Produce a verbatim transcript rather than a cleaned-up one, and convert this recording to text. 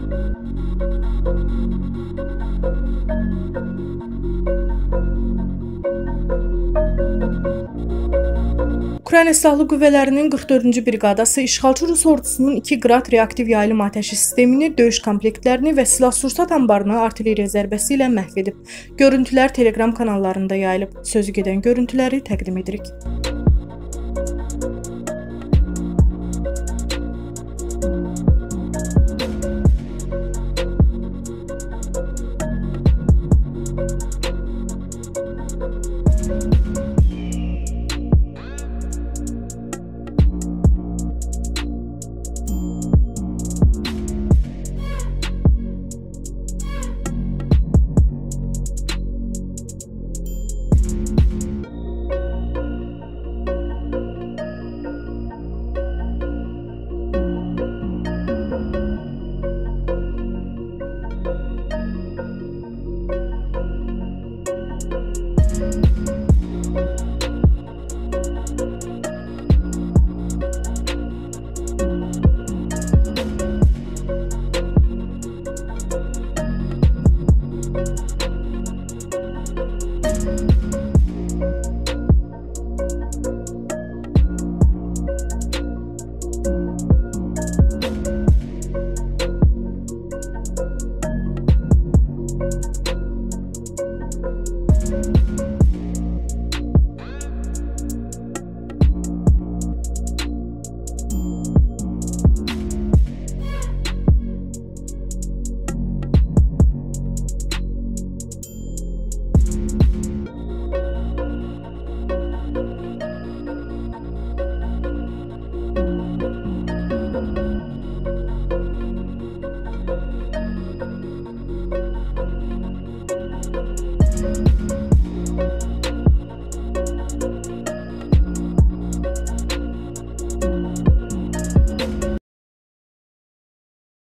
Ukrayna Silahlı Qüvvələrinin qırx dördüncü briqadası işğalçı Rus ordusunun iki qrad reaktiv yaylım atəşi sistemini, döyüş komplektlərini və silah-sursat anbarını artilleriya zərbəsi ilə məhv edib. Görüntülər Telegram kanallarında yayılıb. Sözü gedən görüntüləri təqdim edirik.